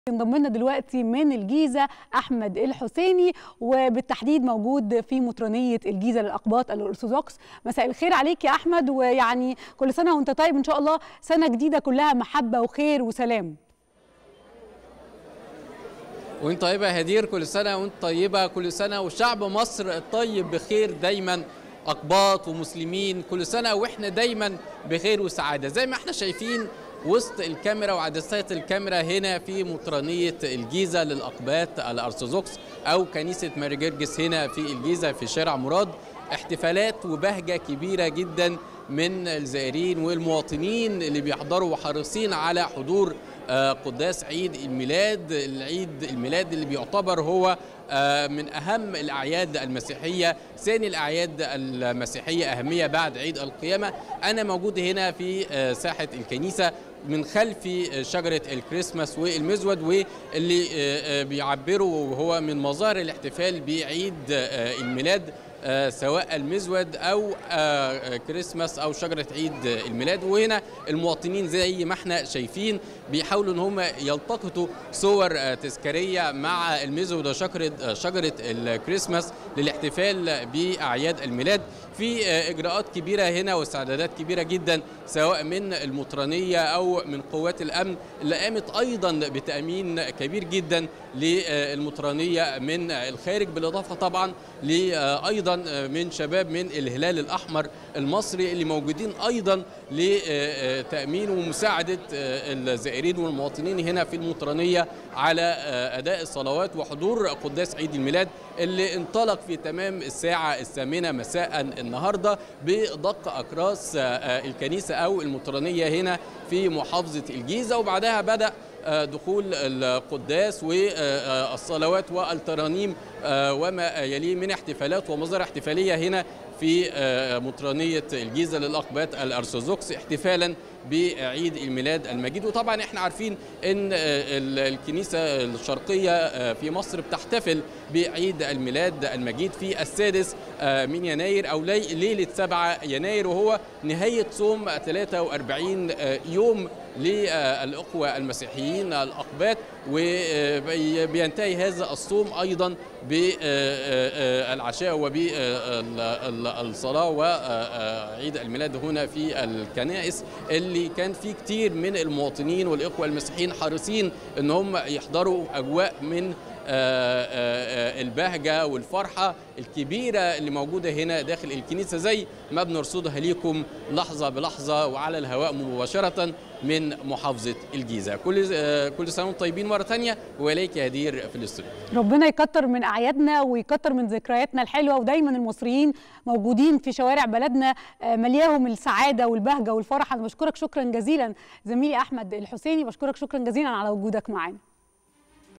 ينضم لنا دلوقتي من الجيزة أحمد الحسيني، وبالتحديد موجود في مطرانية الجيزة للأقباط الأرثوذكس. مساء الخير عليك يا أحمد، ويعني كل سنة وأنت طيب، إن شاء الله سنة جديدة كلها محبة وخير وسلام. وانت طيبة يا هدير، كل سنة وانت طيبة، كل سنة وشعب مصر الطيب بخير دايما، أقباط ومسلمين، كل سنة واحنا دايما بخير وسعادة. زي ما احنا شايفين وسط الكاميرا وعدسات الكاميرا هنا في مطرانية الجيزة للأقباط الأرثوذكس أو كنيسة ماري جرجس هنا في الجيزة في شارع مراد، احتفالات وبهجة كبيرة جدا من الزائرين والمواطنين اللي بيحضروا وحريصين على حضور قداس عيد الميلاد. العيد الميلاد اللي بيعتبر هو من أهم الأعياد المسيحية، ثاني الأعياد المسيحية أهمية بعد عيد القيامة. أنا موجود هنا في ساحة الكنيسة من خلف شجرة الكريسماس والمزود، واللي بيعبروا هو من مظاهر الاحتفال بعيد الميلاد، سواء المزود أو كريسماس أو شجرة عيد الميلاد. وهنا المواطنين زي ما احنا شايفين بيحاولوا ان هم يلتقطوا صور تذكارية مع المزود وشجرة الكريسماس للاحتفال بأعياد الميلاد. في إجراءات كبيرة هنا واستعدادات كبيرة جدا سواء من المطرانية أو من قوات الأمن اللي قامت أيضا بتأمين كبير جدا للمطرانية من الخارج، بالإضافة طبعا أيضا من شباب من الهلال الأحمر المصري اللي موجودين أيضا لتأمين ومساعدة الزائرين والمواطنين هنا في المطرانية على أداء الصلوات وحضور قداس عيد الميلاد اللي انطلق في تمام الساعة 8 مساء النهاردة بدق أكراس الكنيسة أو المطرانية هنا في محافظة الجيزة. وبعدها بدأ دخول القداس والصلوات والترانيم وما يليه من احتفالات ومظاهر احتفالية هنا في مطرانية الجيزة للأقباط الأرثوذكس احتفالا بعيد الميلاد المجيد. وطبعا احنا عارفين ان الكنيسة الشرقية في مصر بتحتفل بعيد الميلاد المجيد في 6 من يناير او ليلة 7 يناير، وهو نهاية صوم 43 يوم للأخوة المسيحيين الأقباط، وبينتهي هذا الصوم أيضا بالعشاء وبالصلاة وعيد الميلاد هنا في الكنائس اللي كان فيه كتير من المواطنين والإخوة المسيحيين حريصين ان هم يحضروا أجواء من البهجة والفرحة الكبيرة اللي موجودة هنا داخل الكنيسة، زي ما بنرصدها ليكم لحظة بلحظة وعلى الهواء مباشرة من محافظة الجيزة. كل سنة وانتم طيبين مرة تانية، وإليك يا هدير في الاستوديو. ربنا يكتر من أعيادنا ويكتر من ذكرياتنا الحلوة، ودايما المصريين موجودين في شوارع بلدنا ملياهم السعادة والبهجة والفرح. أنا بشكرك شكرا جزيلا زميلي أحمد الحسيني، بشكرك شكرا جزيلا على وجودك معنا.